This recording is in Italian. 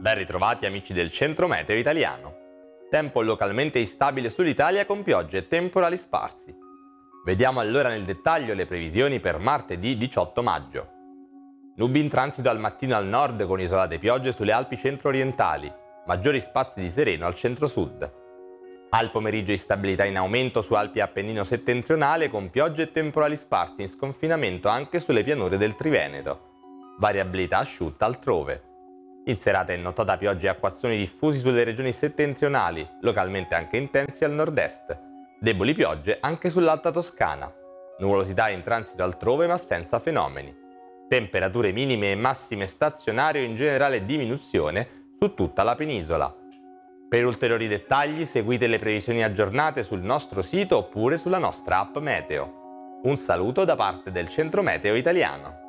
Ben ritrovati amici del Centro Meteo Italiano. Tempo localmente instabile sull'Italia con piogge e temporali sparsi. Vediamo allora nel dettaglio le previsioni per martedì 18 maggio. Nubi in transito al mattino al nord con isolate piogge sulle Alpi centro-orientali, maggiori spazi di sereno al centro-sud. Al pomeriggio instabilità in aumento su Alpi e Appennino settentrionale con piogge e temporali sparsi in sconfinamento anche sulle pianure del Triveneto. Variabilità asciutta altrove. In serata è notata piogge e acquazzoni diffusi sulle regioni settentrionali, localmente anche intensi al nord-est. Deboli piogge anche sull'Alta Toscana. Nuvolosità in transito altrove ma senza fenomeni. Temperature minime e massime stazionarie o in generale diminuzione su tutta la penisola. Per ulteriori dettagli seguite le previsioni aggiornate sul nostro sito oppure sulla nostra app Meteo. Un saluto da parte del Centro Meteo Italiano.